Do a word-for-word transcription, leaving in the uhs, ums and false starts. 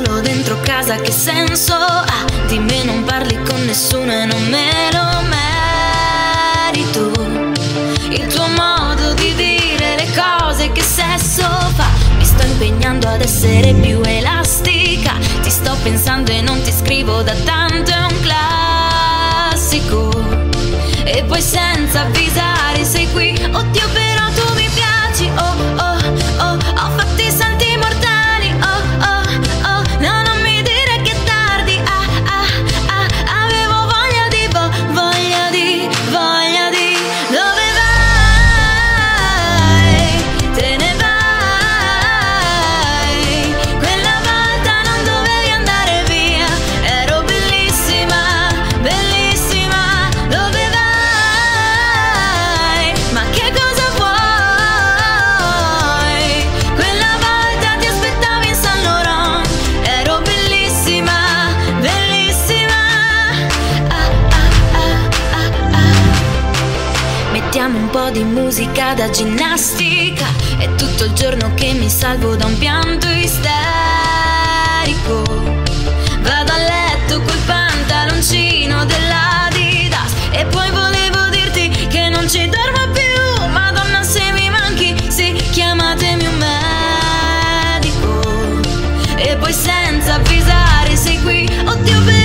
solo dentro casa, che senso ha? Di me non parli con nessuno e non me lo merito. Il tuo modo di dire le cose, che sesso fa? Mi sto impegnando ad essere più elastica. Ti sto pensando e non ti scrivo da tanto, è un classico. E poi senza avvisare sei qui. Oddio, però tu mi piaci. Oh oh oh, ho fatti salti mortali. Oh oh oh, no, non mi dire che è tardi. Ah ah ah, avevo voglia di vo, voglia di, voglia di. Dove vai? Te ne vai. Quella volta non dovevi andare via. Ero bellissima, bellissima. Dove vai? Ma che cosa vuoi? Quella volta ti aspettavi in Saint Laurent. Ero bellissima, bellissima. Ah ah ah ah ah. Mettiamo un po' di musica da ginnastica. È tutto il giorno che mi salvo da un pianto isterico. Vado a letto col pantaloncino dell'Adidas. E poi volevo dirti che non ci dormo più. Madonna, se mi manchi, sì, chiamatemi un medico. E poi senza avvisare sei qui. Oddio,